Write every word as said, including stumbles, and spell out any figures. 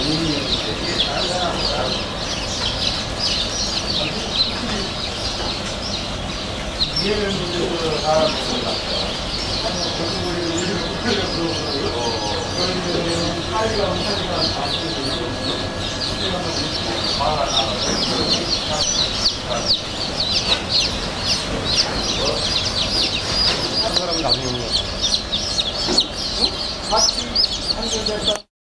이해는 문제도 다 알았습니다. 파리가 엄청나게 한 사람이 나중에 오는 거 같아. 같이 한결